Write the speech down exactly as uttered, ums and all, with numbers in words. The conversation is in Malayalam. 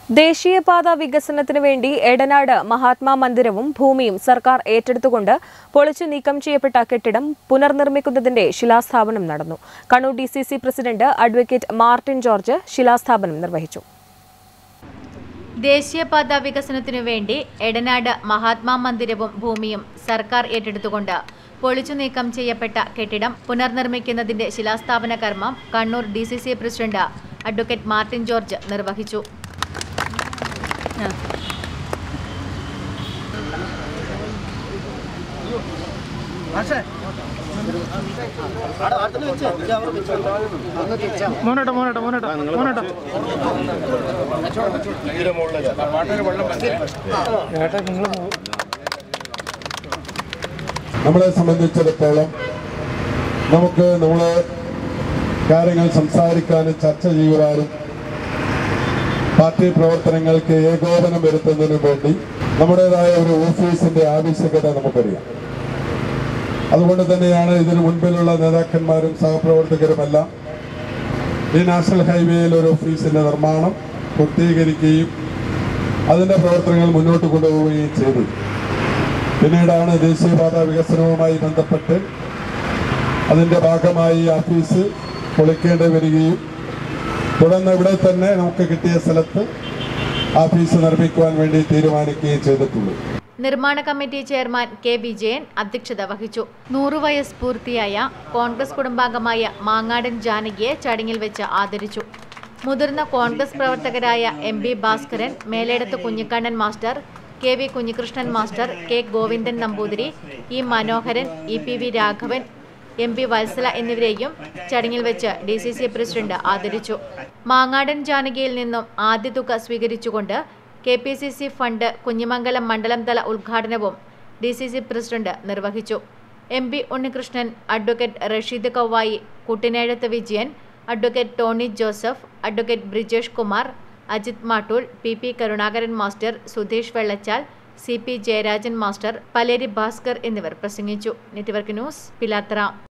ദേശീയപാത വികസനത്തിനു വേണ്ടി എടനാട് മഹാത്മാ മന്ദിരവും ഭൂമിയും സർക്കാർ ഏറ്റെടുത്തുകൊണ്ട് പൊളിച്ചു നീക്കം ചെയ്യപ്പെട്ട കെട്ടിടം പുനർനിർമ്മിക്കുന്നതിന്റെ ശിലാസ്ഥാപനം നടന്നു. Kannur D C C president advocate Martin George ശിലാസ്ഥാപനം നിർവഹിച്ചു. ദേശീയപാത വികസനത്തിനു വേണ്ടി എടനാട് മഹാത്മാ മന്ദിരവും ഭൂമിയും സർക്കാർ ഏറ്റെടുത്തുകൊണ്ട് പൊളിച്ചു നീക്കം ചെയ്യപ്പെട്ട കെട്ടിടം പുനർനിർമ്മിക്കുന്നതിന്റെ ശിലാസ്ഥാപന കർമ്മം Kannur D C C president advocate Martin George നിർവഹിച്ചു. നമ്മളെ സംബന്ധിച്ചിടത്തോളം നമുക്ക് നമ്മളെ കാര്യങ്ങൾ സംസാരിക്കാനും ചർച്ച ചെയ്യുവാനും പാർട്ടി പ്രവർത്തനങ്ങൾക്ക് ഏകോപനം വരുത്തുന്നതിനു വേണ്ടി നമ്മുടേതായ ഒരു ഓഫീസിന്റെ ആവശ്യകത നമുക്കറിയാം. അതുകൊണ്ട് തന്നെയാണ് ഇതിനു മുൻപിലുള്ള നേതാക്കന്മാരും സഹപ്രവർത്തകരുമെല്ലാം ഈ നാഷണൽ ഹൈവേയിൽ ഒരു ഓഫീസിന്റെ നിർമ്മാണം പൂർത്തീകരിക്കുകയും അതിന്റെ പ്രവർത്തനങ്ങൾ മുന്നോട്ട് കൊണ്ടുപോവുകയും ചെയ്തു. പിന്നീടാണ് ദേശീയപാത വികസനവുമായി ബന്ധപ്പെട്ട് അതിന്റെ ഭാഗമായി ഓഫീസ് പൊളിക്കേണ്ടി വരികയും തുടർന്ന് ഇവിടെ തന്നെ നമുക്ക് കിട്ടിയ സ്ഥലത്ത് ഓഫീസ് നിർമ്മിക്കുവാൻ വേണ്ടി തീരുമാനിക്കുകയും ചെയ്തിട്ടുള്ളൂ. നിർമ്മാണ കമ്മിറ്റി ചെയർമാൻ കെ വിജയൻ അധ്യക്ഷത വഹിച്ചു. നൂറു വയസ്സ് പൂർത്തിയായ കോൺഗ്രസ് കുടുംബാംഗമായ മാങ്ങാടൻ ജാനകിയെ ചടങ്ങിൽ വെച്ച് ആദരിച്ചു. മുതിർന്ന കോൺഗ്രസ് പ്രവർത്തകരായ M B Bhaskaran, Meledath Kunhikannan master, K V Kunhikrishnan master, K Govindan Namboothiri, E Manoharan, E P V Raghavan, M P Vatsala എന്നിവരെയും ചടങ്ങിൽ വെച്ച് ഡി സി സി പ്രസിഡന്റ് ആദരിച്ചു. മാങ്ങാടൻ ജാനകിയിൽ നിന്നും ആദ്യ തുക സ്വീകരിച്ചുകൊണ്ട് K P C C fund Kunhimangalam മണ്ഡലം തല ഉദ്ഘാടനവും ഡി സി സി പ്രസിഡന്റ് നിർവഹിച്ചു. M P Unnikrishnan, advocate Rasheed Kauvayi, Kuttinezhath Vijayan, advocate Tony Joseph, advocate Brijesh Kumar, Ajith Mattool, P P Karunakaran master, Sudheesh Vellachal, C P Jayarajan master, Paleri Bhaskar എന്നിവർ പ്രസംഗിച്ചു. Network news, Pilathara.